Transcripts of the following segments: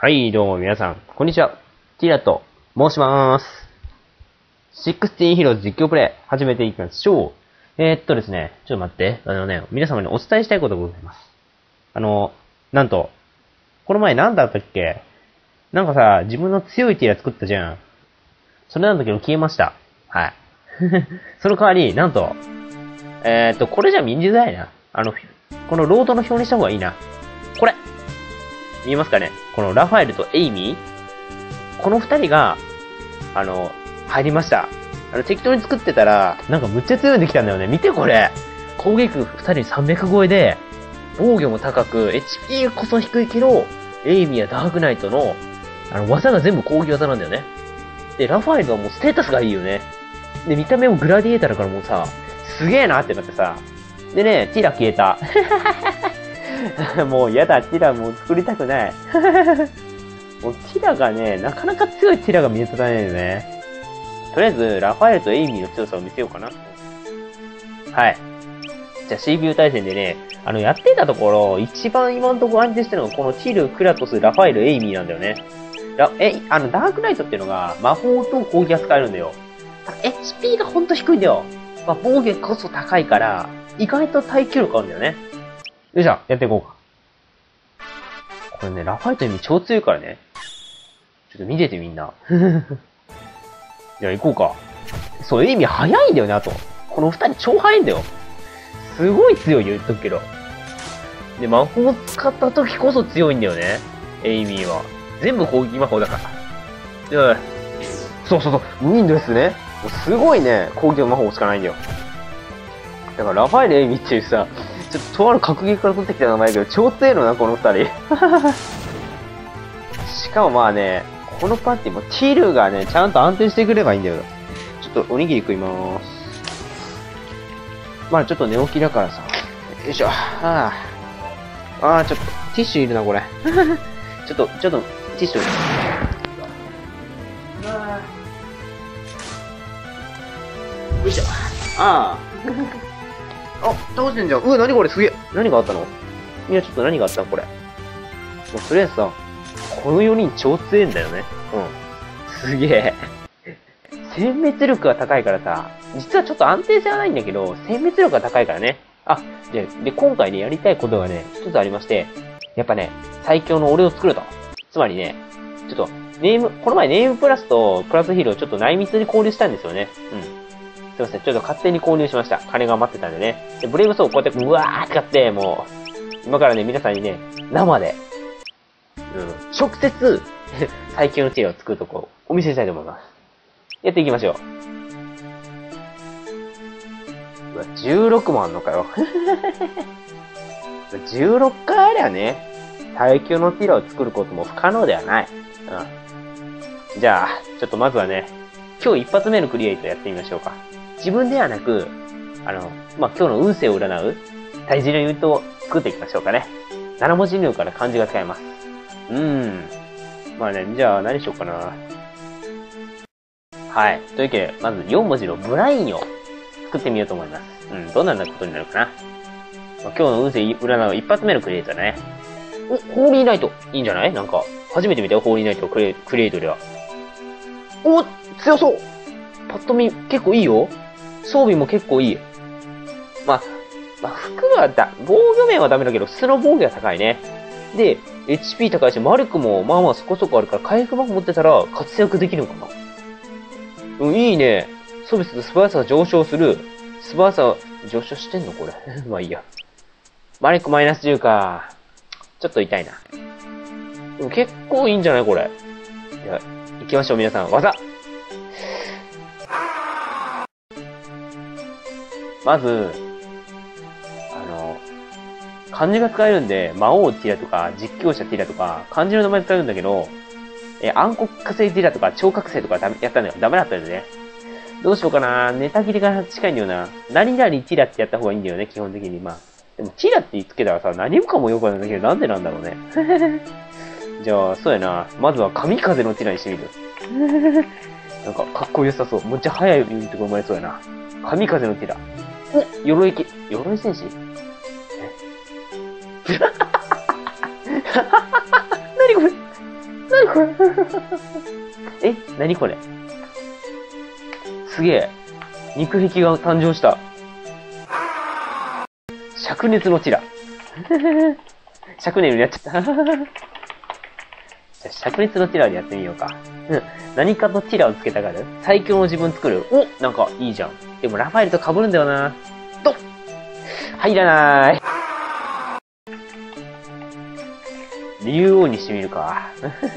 はい、どうも皆さん、こんにちは。ティラと申します。16ヒーローズ実況プレイ、始めていきましょう。ですね、ちょっと待って。皆様にお伝えしたいことがございます。なんと、この前なんだったっけ？なんかさ、自分の強いティラ作ったじゃん。それなんだけど消えました。はい。その代わり、なんと、これじゃ見づらいな。このロードの表にした方がいいな。これ見えますかね？このラファエルとエイミー、この二人が、入りました。適当に作ってたら、なんかむっちゃ強いのできたんだよね。見てこれ。攻撃力二人300超えで、防御も高く、HP こそ低いけど、エイミーやダークナイトの、技が全部攻撃技なんだよね。で、ラファエルはもうステータスがいいよね。で、見た目もグラディエーターだからもうさ、すげえなってなってさ。でね、ティラ消えた。もうやだ、ティラもう作りたくない。もうティラがね、なかなか強いティラが見当たらないよね。とりあえず、ラファエルとエイミーの強さを見せようかな。はい。じゃあ CPU 対戦でね、やってたところ、一番今のところ安定してるのが、このティル、クラトス、ラファエル、エイミーなんだよね。ダークナイトっていうのが、魔法と攻撃が使えるんだよ。HP がほんと低いんだよ。まあ、防御こそ高いから、意外と耐久力あるんだよね。よいしょ、やっていこうか。これね、ラファエルとエイミー超強いからね。ちょっと見ててみんな。じゃあ行こうか。そう、エイミー早いんだよね、あと。この二人超早いんだよ。すごい強いよ、言っとくけど。で、魔法を使った時こそ強いんだよね。エイミーは。全部攻撃魔法だから。そうそうそう、ウィンドレスね。すごいね、攻撃魔法しかないんだよ。だからラファエル、エイミーっていうさ、ちょっととある格撃から取ってきた名前だけど、超強いのな、この二人。しかもまあね、このパーティーもティルがね、ちゃんと安定してくればいいんだよ。ちょっとおにぎり食いまーす。まあちょっと寝起きだからさ。よいしょ。ちょっと、ティッシュいるな、これ。ちょっと、ティッシュ。よいしょ。倒してんじゃん。なにこれすげえ。何があったの？みんなちょっと何があったのこれ。もうとりあえずさ、この4人超強いんだよね。すげえ。殲滅力が高いからさ、実はちょっと安定性はないんだけど、殲滅力が高いからね。で、今回ね、やりたいことがね、一つありまして、やっぱね、最強の俺を作ると。つまりね、ちょっと、この前ネームプラスとプラスヒーローちょっと内密に交流したんですよね。すいません、ちょっと勝手に購入しました。金が待ってたんでね。で、ブレイブソーをこうやって、うわーって買って、もう、今からね、皆さんにね、生で、直接、最強のティラを作るとこをお見せしたいと思います。やっていきましょう。16もあんのかよ。16回ありゃね、最強のティラを作ることも不可能ではない。じゃあ、ちょっとまずはね、今日一発目のクリエイトやってみましょうか。自分ではなく、今日の運勢を占う、大事なユニットを作っていきましょうかね。7文字入力から漢字が使えます。まあね、じゃあ何しようかな。はい。というわけで、まず4文字のブラインを作ってみようと思います。どんなことになるかな。今日の運勢占う一発目のクリエイトだね。ホーリーナイト。いいんじゃない？なんか、初めて見たよ、ホーリーナイトクリエイトでは。強そう！パッと見、結構いいよ。装備も結構いい。まあ、服は防御面はダメだけど、普通の防御は高いね。で、HP 高いし、魔力もまあまあそこそこあるから、回復魔法持ってたら活躍できるのかな。いいね。装備すると素早さが上昇する。素早さ、上昇してんのこれ。まあいいや。魔力マイナス10か。ちょっと痛いな。でも結構いいんじゃないこれ。いや、行きましょう皆さん。技！まず、漢字が使えるんで、魔王ティラとか、実況者ティラとか、漢字の名前使えるんだけど、暗黒火星ティラとか、超覚醒とかやったんだよ。ダメだったんだよね。どうしようかな。ネタ切りが近いんだよな。何々ティラってやった方がいいんだよね、基本的に。まあ。でも、ティラって言っつけたらさ、何もかもよくわかんないんだけど、なんでなんだろうね。じゃあ、そうやな。まずは神風のティラにしてみる。なんか、かっこよさそう。むっちゃ速いユニットが生まれそうやな。神風のティラ。鎧戦士何これこれえ、なにこれすげえ。肉壁が誕生した。灼熱のティラ。灼熱になっちゃった。じゃあ、灼熱のティラでやってみようか。うん。何かとティラをつけたがる最強の自分作るおなんかいいじゃん。でもラファエルと被るんだよな。と入らない。竜王にしてみるか。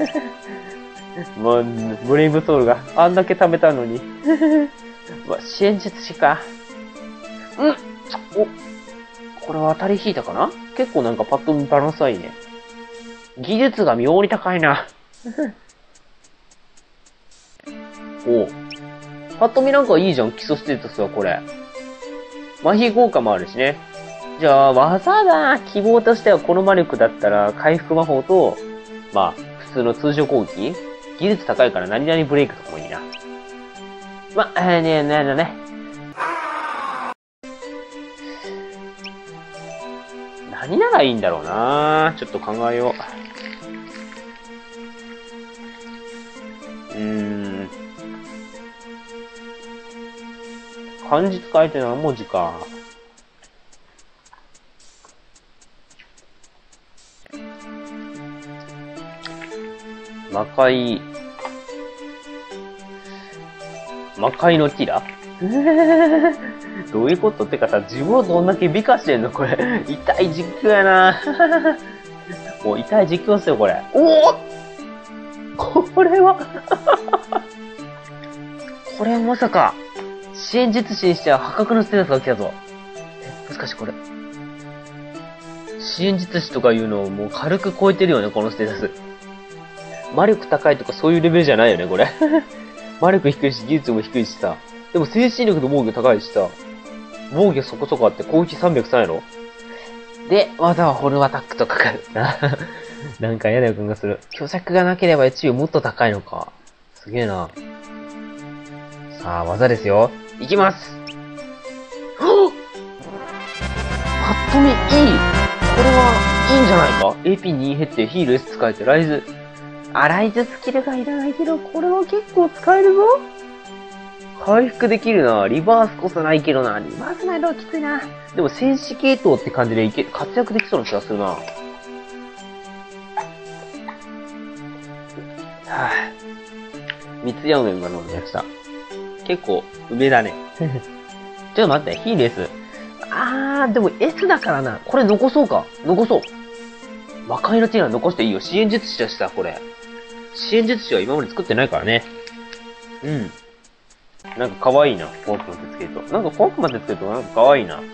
もう、ブレイブソウルがあんだけ食べたのに。支援術師か。うんおこれは当たり引いたかな結構なんかパッと見バランスはいいね。技術が妙に高いな。おパッと見なんかいいじゃん、基礎ステータスはこれ。麻痺効果もあるしね。じゃあ、技だ希望としてはこの魔力だったら、回復魔法と、まあ、普通の通常攻撃技術高いから何々ブレイクとかもいいな。ま、ね。何ならいいんだろうなちょっと考えよう。漢字使えて何文字か。魔界のティラどういうことってかさ、自分をどんだけ美化してんのこれ。痛い実況やなもう痛い実況っすよ、これ。おおこれはこれはまさか、支援術師にしては破格のステータスが来たぞ。もしかしてこれ。支援術師とかいうのをもう軽く超えてるよね、このステータス。魔力高いとかそういうレベルじゃないよね、これ。魔力低いし、技術も低いしさ。でも精神力と防御高いしさ。防御そこそこあって攻撃303やろで、技はホルアタックとかかる。なんか嫌な予感がする。虚弱がなければ HP もっと高いのか。すげえな。さあ、技ですよ。いきますパッと見いいこれはいいんじゃないか ?AP2 減ってヒール S 使えてライズ。ライズスキルがいらないけど、これは結構使えるぞ回復できるな。リバースこそないけどな。リバースないのはきついな。でも戦士系統って感じで活躍できそうな気がするな。はぁ。三ツ矢梅が飲んでやつだ。結構、梅だね。ちょっと待って、ヒール S。でも S だからな。これ残そうか。残そう。魔界のティラ残していいよ。支援術師だしさ、これ。支援術師は今まで作ってないからね。うん。なんか可愛いな、フォークまでつけると。なんかフォークまでつけるとなんか可愛いな。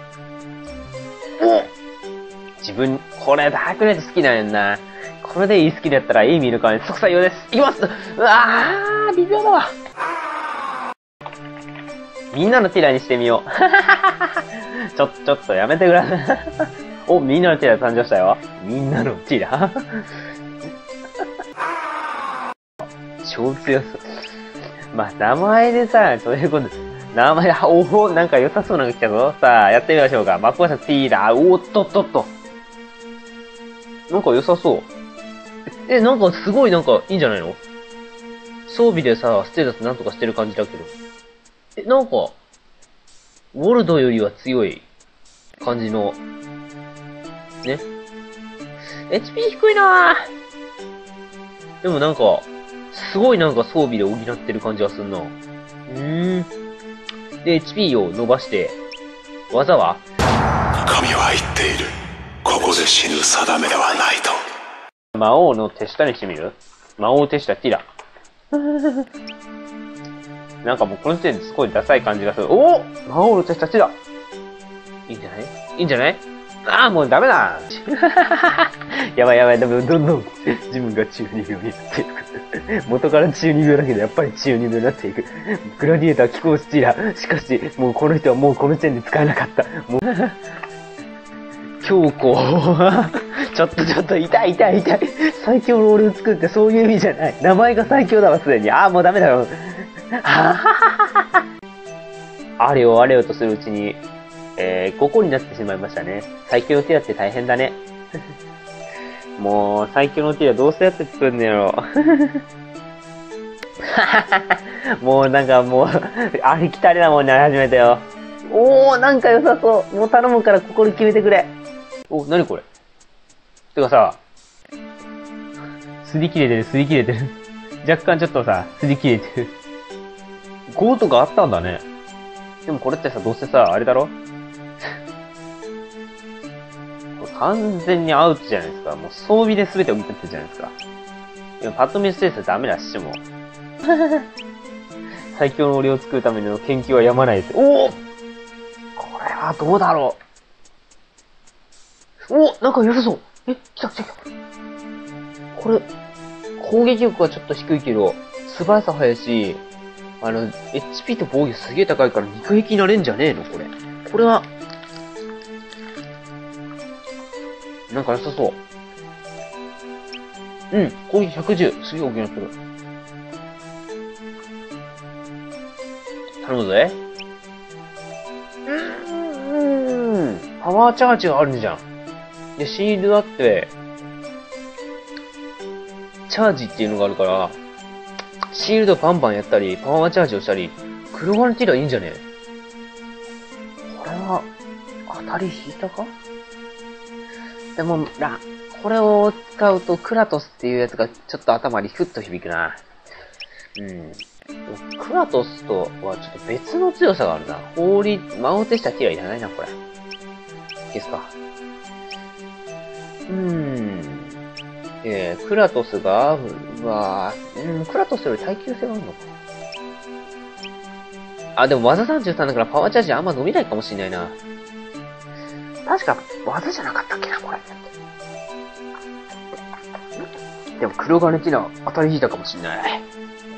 自分、これダークナイト好きなんやんな。これでいいスキルやったらエイミーの代わりに即採用です。いきます微妙だわ。みんなのティラにしてみよう。ちょっとやめてください。お、みんなのティラ誕生したよ。みんなのティラ超強そう。まあ、名前でさ、そういうこと、名前、なんか良さそうなのが来たぞ。さあ、やってみましょうか。魔法者ティーラー、おっと。なんか良さそう。なんかすごいなんかいいんじゃないの装備でさ、ステータスなんとかしてる感じだけど。なんか、ウォルドよりは強い感じの、ね。HP 低いなぁ。でもなんか、すごいなんか装備で補ってる感じがするな。で、HP を伸ばして、技は神は言っている。ここで死ぬ定めではないと。 魔王の手下にしてみる魔王手下ティラ。なんかもうこの時点ですごいダサい感じがする。お魔王の手下ティラ。いいんじゃないいいんじゃないもうダメだやばい。でもどんどん自分が中二病になっていく。元から中二病だけどやっぱり中二病になっていく。グラディエーター、気候スチーラー。しかし、もうこの人はもうこの時点で使えなかった。もう強行。ちょっと、痛い。最強ロールを作ってそういう意味じゃない。名前が最強だわ、すでに。もうダメだよ。あれよとするうちに、5個になってしまいましたね。最強のティラって大変だね。 もう、最強のティラどうせやって作るんねやろ。もうなんかもう、ありきたりなもんになり始めたよ。おー、なんか良さそう。もう頼むからここに決めてくれ。お、なにこれ。てかさ、擦り切れてる、擦り切れてる。若干ちょっとさ、擦り切れてる。5とかあったんだね。でもこれってさ、どうせさ、あれだろこれ完全にアウトじゃないですか。もう装備で全てを見てってるじゃないですか。でもパッと見スペースダメだしも。最強の俺を作るための研究はやまないです。おおこれはどうだろう。おなんか良さそう。え、来た来た来た。これ、攻撃力はちょっと低いけど、素早さ速いし、HP と防御すげえ高いから肉壁になれんじゃねえのこれ。これは、なんか良さそう。うん、攻撃110。すげえ大きなってる。頼むぜ。パワーチャージがあるんじゃん。で、シールドあって、チャージっていうのがあるから、シールドバンバンやったり、パワーチャージをしたり、黒ガルティラいいんじゃねこれは、当たり引いたかでも、これを使うとクラトスっていうやつがちょっと頭にフッと響くな。クラトスとはちょっと別の強さがあるな。魔王手したティラいらないな、これ。消すか。クラトスが、クラトスより耐久性があるのか。あ、でも技33だからパワーチャージあんま伸びないかもしれないな。確か技じゃなかったっけな、これ。でも黒金ティラ当たり引いたかもしれない。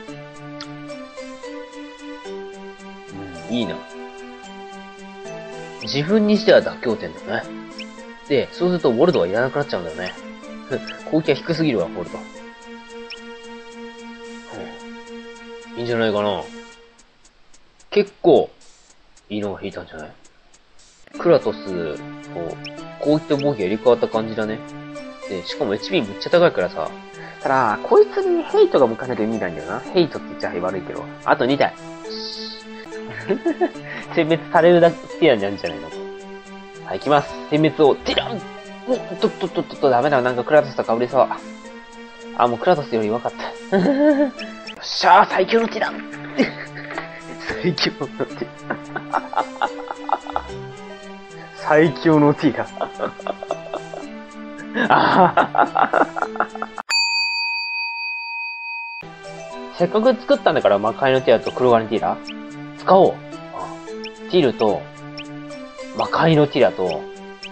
いいな。自分にしては妥協点だよね。で、そうするとウォルドはいらなくなっちゃうんだよね。攻撃は低すぎるわ、ウォルド。いいんじゃないかな。結構、いいのが引いたんじゃない？クラトスと攻撃と防御が入れ替わった感じだね。で、しかも HP めっちゃ高いからさ。ただ、こいつにヘイトが向かなきゃ意味ないんだよな。ヘイトって言っちゃ悪いけど。あと2体。殲滅されるだけティラになるんじゃないの？はい、行きます。殲滅を、ティランダメだ。なんかクラトスとかぶれそう。あ、もうクラトスより弱かった。よっしゃー、最強のティラン最強のティラ最強のティラせっかく作ったんだから魔界のティラと黒金ティラ使おう。ティルと、魔界のティラと、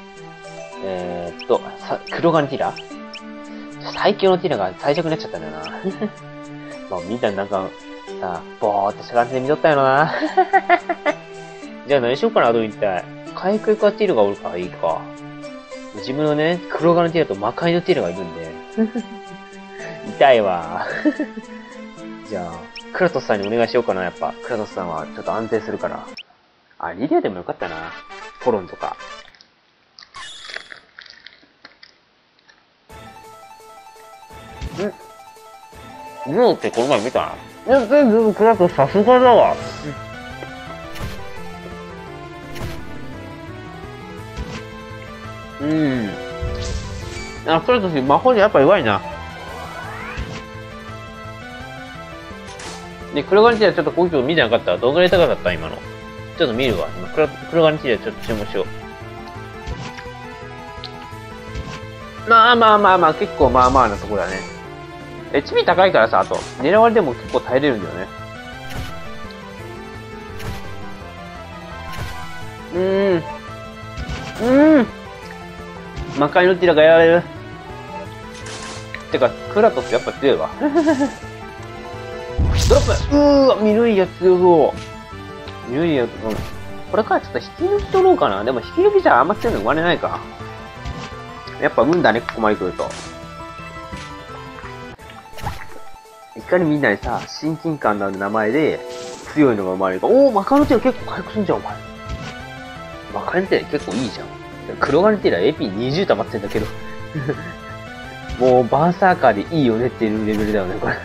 黒金ティラ最強のティラが最弱になっちゃったんだよな。まあ、みんななんか、さ、ぼーっとした感じで見とったよな。じゃあ何しようかな、どう一体。回復かティルがおるからいいか。自分のね、黒金ティラと魔界のティラがいるんで。痛いわ。じゃあ、クラトスさんにお願いしようかな、やっぱ。クラトスさんはちょっと安定するから。あ、リディアでもよかったな。フォロンとか。もうってこの前見た？いや、全然クラトスさすがだわ。あ、クラトス魔法にやっぱ弱いな。で、黒ガニティラちょっと攻撃を見てなかったらどのぐらい高かった今の。ちょっと見るわ。今黒ガニティラちょっと注目しよう。まあ、結構まあまあなところだね。HP 高いからさ、あと、狙われでも結構耐えれるんだよね。魔界のティラがやられる。てか、クラトスやっぱ強いわ。ドロップミルイア強そう。ミルイア、これからちょっと引き抜き取ろうかな。でも引き抜きじゃあんま強いの生まれないか。やっぱ運だね、ここまで来ると。いかにみんなにさ、親近感のある名前で強いのが生まれるか。おー、マカロティラ結構回復すんじゃん、お前。マカロティラ結構いいじゃん。黒ガニティラ AP20 溜まってんだけど。 もうバーサーカーでいいよねっていうレベルだよね、これ。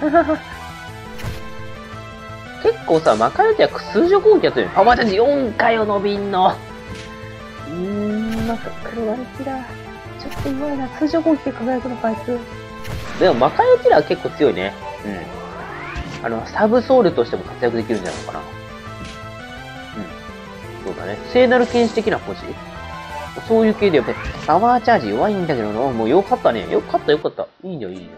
結構さ、マカロティは通常攻撃やってるよ。パワーチャージ4回を伸びんの。なんか黒がれキラー。ちょっと弱いな。通常攻撃で輝くのか、あいつ。でもマカロティラは結構強いね。サブソウルとしても活躍できるんじゃないのかな。そうだね。聖なる剣士的なポジ。そういう系でやっぱりパワーチャージ弱いんだけどな。もうよかったね。よかったよかった。いいよいいよ。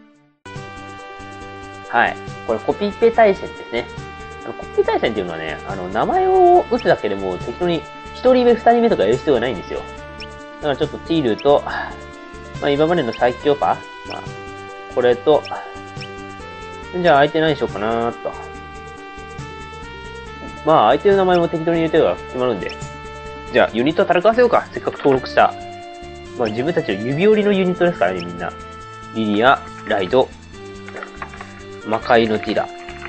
はい。これコピペ対戦ですね。コピペ対戦っていうのはね、名前を打つだけでも適当に1人目、2人目とかやる必要がないんですよ。だからちょっとティールと、今までの最強パこれと、じゃあ相手何しようかなーと。相手の名前も適当に入れてれば決まるんで。じゃあ、ユニット戦わせようか。せっかく登録した。自分たちの指折りのユニットですからね、みんな。リリア、ライド、魔界のティラ。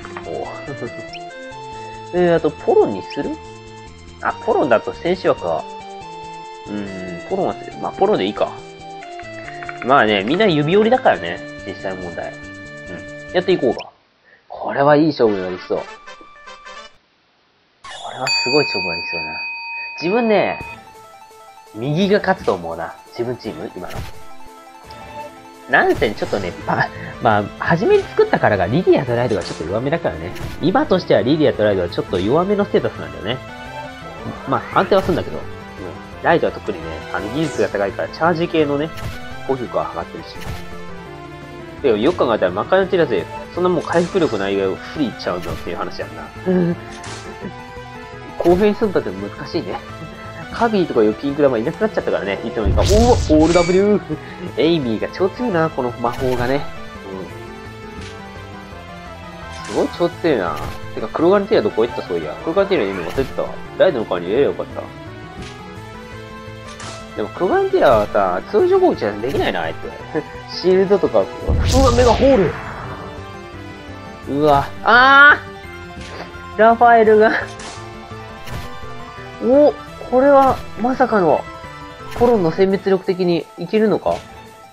あと、ポロンにする？ポロンだと戦士枠は、ポロンはする。ポロンでいいか。みんな指折りだからね、実際問題。やっていこうか。これはいい勝負になりそう。これはすごい勝負になりそうだな。自分ね、右が勝つと思うな。自分チーム今の。なんせちょっとね、初めに作ったからがリディアとライドがちょっと弱めだからね。今としてはリディアとライドはちょっと弱めのステータスなんだよね。安定はするんだけど。ライドは特にね、技術が高いからチャージ系のね、攻撃力は上がってるし。でもよく考えたらマカロティラ勢、そんなもう回復力ない以外をフリーいっちゃうのっていう話やんな。公平にするんだって難しいね。カビーとかいうピンク玉いなくなっちゃったからね。いつの間にか。オール W! エイミーが超強いな、この魔法がね。すごい超強いな。てか、黒ガンティラどこ行ったそういや。黒ガンティラの意味忘れてたわ。ライドの代わりに入れればよかった。でも、黒ガンティラはさ、通常攻撃じゃできないな、あいつ。シールドとか、メガホールラファエルがこれは、まさかの、ポロンの殲滅力的にいけるのか？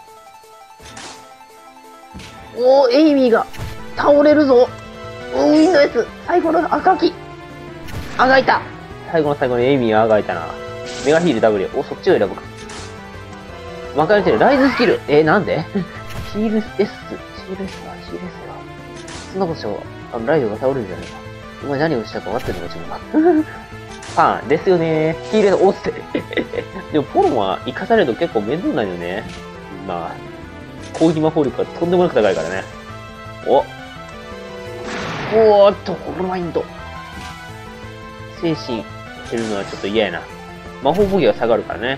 エイミーが、倒れるぞ！ウィンのやつ！最後の赤き！あがいた！最後の最後にエイミーがあがいたな。メガヒール W。そっちを選ぶか。分かれてる。ライズスキル。なんでヒール S。ヒール S だ。そんなことしよう。ライドが倒れるじゃないか。お前何をしたか分かってるのか、自分が。パンですよねー。ヒールで押せ。でも、ポロンは生かされると結構面倒なんよね。攻撃魔法力がとんでもなく高いからね。ホロマインド。精神減るのはちょっと嫌やな。魔法防御が下がるからね。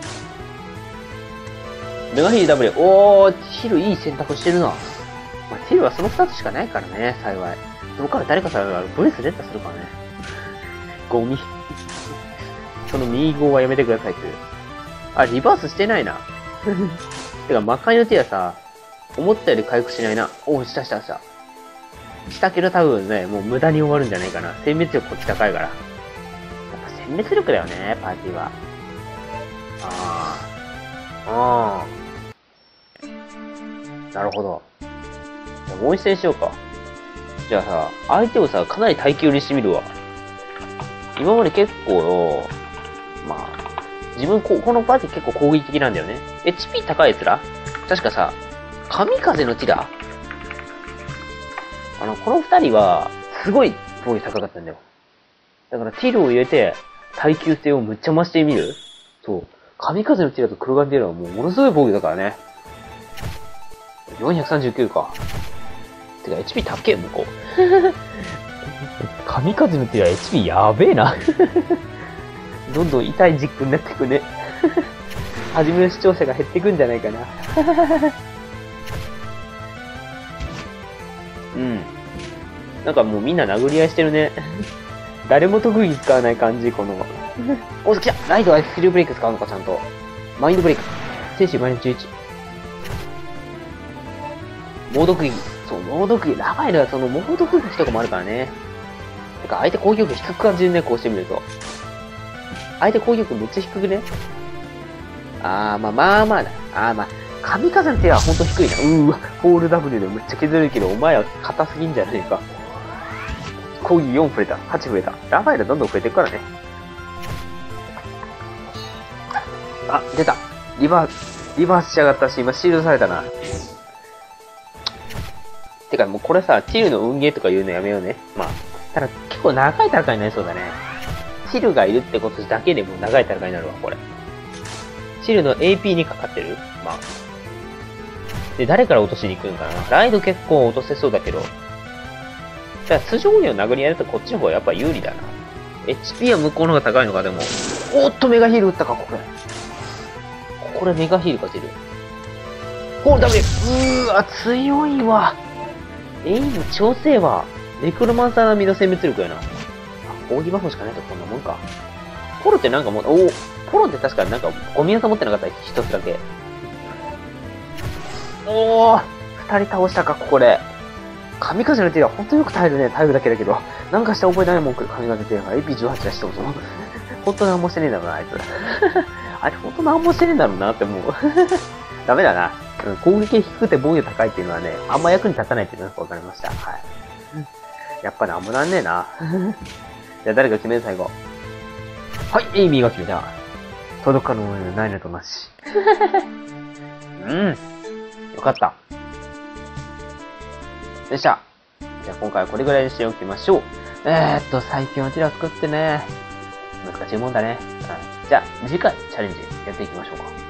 メガヒール W。ティルいい選択してるな。ティルはその2つしかないからね、幸い。どっから誰かさ、ブレス連打するからね。ゴミ。その右号はやめてくださいって。リバースしてないな。てか、魔界のティラさ、思ったより回復しないな。した。したけど多分ね、もう無駄に終わるんじゃないかな。殲滅力こっち高いから。やっぱ殲滅力だよね、パーティーは。なるほど。じゃあもう一戦しようか。じゃあさ、相手をさ、かなり耐久にしてみるわ。今まで結構、自分このパーティー結構攻撃的なんだよね。HP 高い奴ら確かさ、神風のティラこの二人は、すごい防御高かったんだよ。だからティルを入れて、耐久性をむっちゃ増してみる。そう。神風のティラと黒ガンティラはもうものすごい防御だからね。439か。てか HP 高え、向こう。神風のティラ HP やべえな。どんどん痛い実況になってくね。初めの視聴者が減ってくんじゃないかな。なんかもうみんな殴り合いしてるね。誰も特技使わない感じ、この。来た！ライドはスキルブレイク使うのか、ちゃんと。マインドブレイク。精神マイナス11。猛毒技。そう、猛毒技。ラファエルはその猛毒技とかもあるからね。てか、相手攻撃力低く感じるね、こうしてみると。相手攻撃力めっちゃ低くね。まあだ。 神風の手はほんと低いな。わ、ホール W でめっちゃ削れるけど、お前は硬すぎんじゃねえか。攻撃4増えた。8増えた。ラファエルどんどん増えていくからね。あ、出た。リバースしやがったし、今シールドされたな。てかもうこれさ、チルの運ゲーとか言うのやめようね。まあ、ただ結構長い戦いになりそうだね。チルがいるってことだけでも長い戦いになるわ、これ。チルの AP にかかってるまあ。で、誰から落としに行くんかな。ライド結構落とせそうだけど。じゃあ、通常にを殴りやるとこっちの方がやっぱ有利だな。HP は向こうの方が高いのか、でも。おっと、メガヒール打ったか、これ。これメガヒールか、チル。お、ダメ。強いわ。エイム超強いわ。ネクロマンサー並みの殲滅力やな。攻撃バフしかないとこんなもんか。ポロってなんかもう、ポロって確かなんかゴミ技持ってなかった一つだけ。二人倒したか、ここで。神風の手はほんとよく耐えるね、耐えるだけだけど。なんかした覚えないもん、神風の手が AP18 出してもぞ。ほんとなんもしてねえだろうな、あいつ。あれほんとなんもしてねえんだろうなって思う。ダメだな。攻撃低くて防御高いっていうのはね、あんま役に立たないっていうのがわかりました。はい。やっぱなんもなんねえな。じゃあ誰が決める最後。はい、エイミーが決めた。届かぬものないなとなし。よかった。よっしゃ。じゃあ今回はこれぐらいにしておきましょう。最強のティラ作ってね。難しいもんだね。じゃあ次回チャレンジやっていきましょうか。